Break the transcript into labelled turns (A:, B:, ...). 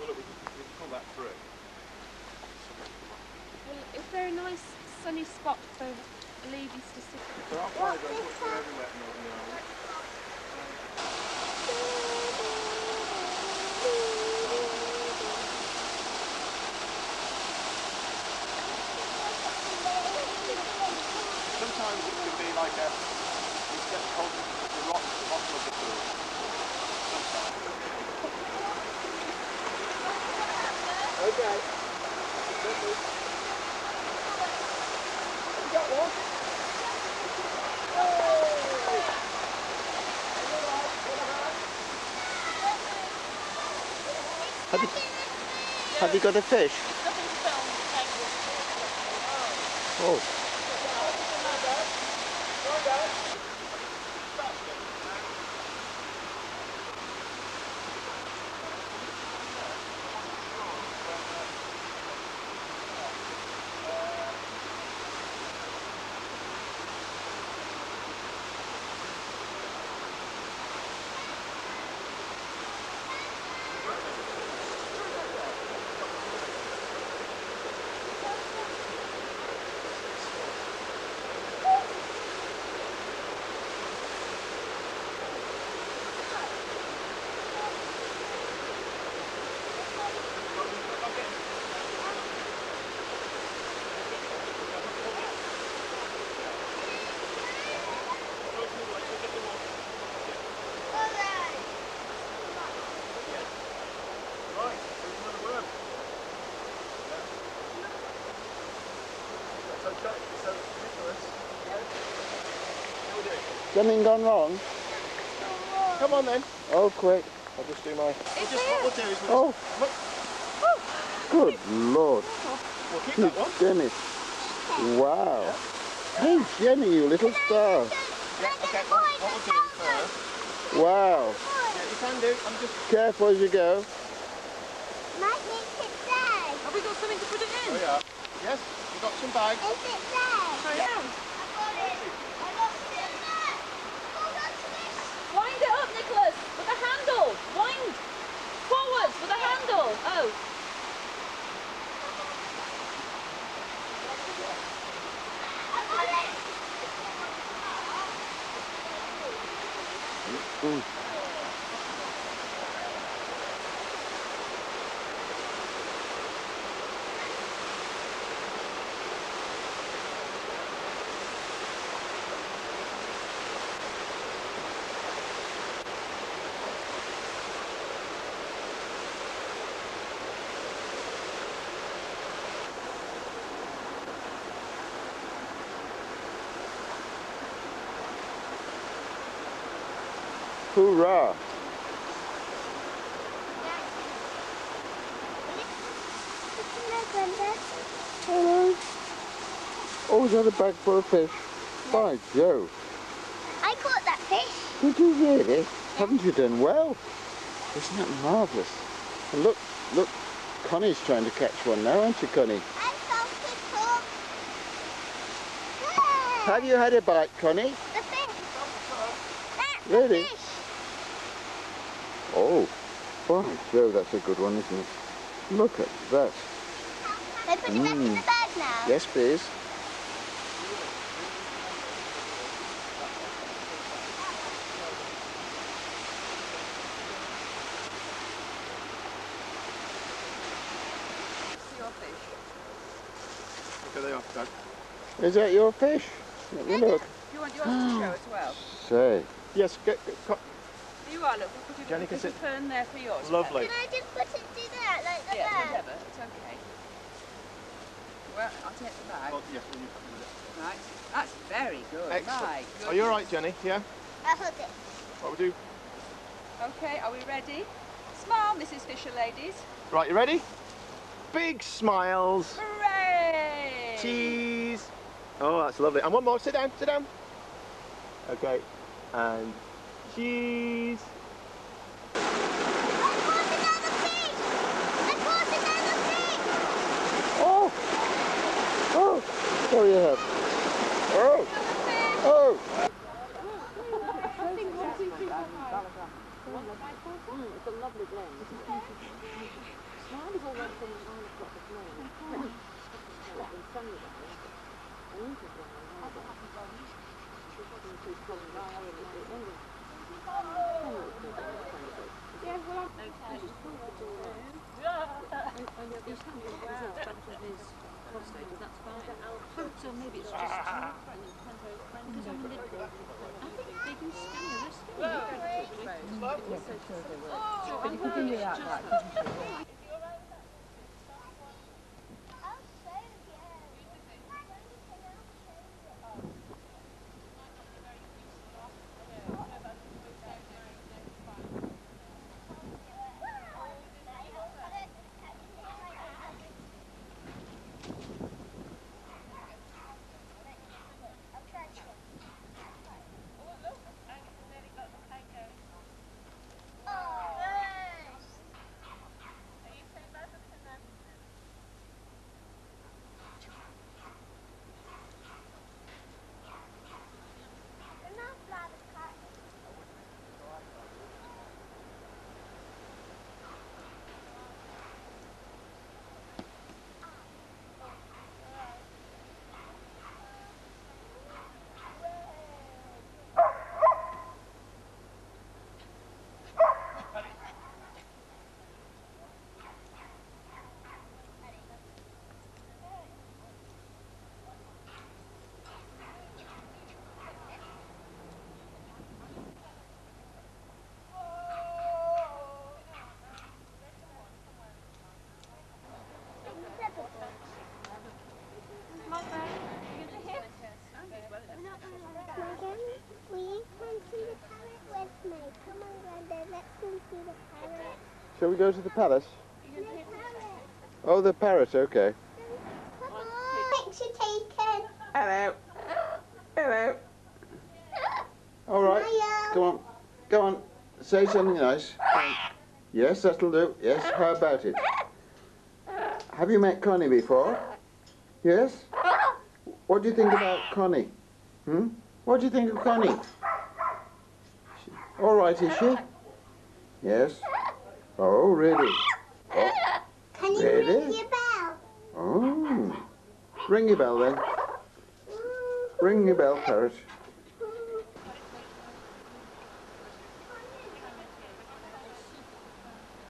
A: look, we can pull that through.
B: Well, is there a nice sunny spot for ladies to sit?
A: So I'll fly those up for everywhere in Northern Ireland. Sometimes it can be like a, you get cold, the rock at the bottom of the pool. Sometimes. Okay. You got one?
C: Have you got a fish? Oh. Something gone wrong?
A: Come on then.
C: Oh, quick.
A: I'll just do my...
B: What
A: we'll do is we'll
C: Good Lord.
A: we'll keep that one.
C: Dennis. Wow. Hey, Jenny, you little star.
A: Yeah, okay, what we'll do first...
C: Wow.
A: Yeah, you can do. I'm just...
C: Careful as you go.
D: Might need it there.
B: Have we got something to put it in?
A: Oh yeah. Yes, we've got some bags.
D: Is it there?
B: Yeah.
D: I got it. I got it there. Hold on to this.
B: Wind it up, Nicholas, with a handle. Wind forwards with a handle. Oh.
D: I got it.
C: Mm. Hoorah! Hello. Oh, is that a bag full of fish? By Jove.
D: I caught that fish.
C: Did you really? Haven't you done well? Isn't that marvellous? And look, Connie's trying to catch one now, aren't you, Connie?
D: I found it hook.
C: Have you had a bite, Connie?
D: The fish. That's
C: Really?
D: the fish.
C: Oh, by Jove, that's a good one, isn't it? Look at that.
D: Can I put it back in the bag now?
C: Yes, please.
B: Your fish.
A: Okay, they are, Dad.
C: Is that your fish? Let me look.
B: You want yours to show as well?
C: Say.
A: Yes,
B: There you are, look. We'll put
A: Jenny
B: a
A: can sit.
B: fern there for yours.
A: Lovely.
D: Can I just put it do that like the
B: Yeah,
D: bag?
B: whatever. It's okay. Well, I'll take the bag.
A: Oh, yes, will you come with it?
B: Right. That's very good.
A: Excellent.
B: My
A: Are you all right,
B: goodness.
A: Jenny? Yeah?
D: I'll hold it.
A: What we do?
B: Okay, are we ready? Smile, Mrs. Fisher, ladies.
A: Right, you ready? Big smiles.
B: Hooray!
A: Cheese. Oh, that's lovely. And one more. Sit down. Sit down. Okay. And cheese.
D: I caught another fish. I caught another fish.
C: Oh! Oh! Sorry, you have. Oh! Oh!
B: It's a lovely blend. So maybe it's just because I mean, I think they do scan your wrist.
E: But you can do that, right?
C: Shall we go to the palace? Oh, the parrot, okay.
D: Picture taken.
C: Hello. Hello. All right.
D: Hiya.
C: Come on. Go on. Say something nice. Yes, that'll do. Yes, how about it? Have you met Connie before? Yes? What do you think about Connie? Hmm? What do you think of Connie? All right, is she? Yes. Oh, really? Oh,
D: Can you
C: really?
D: ring your bell?
C: Oh. Ring your bell then. Ring your bell, parrot.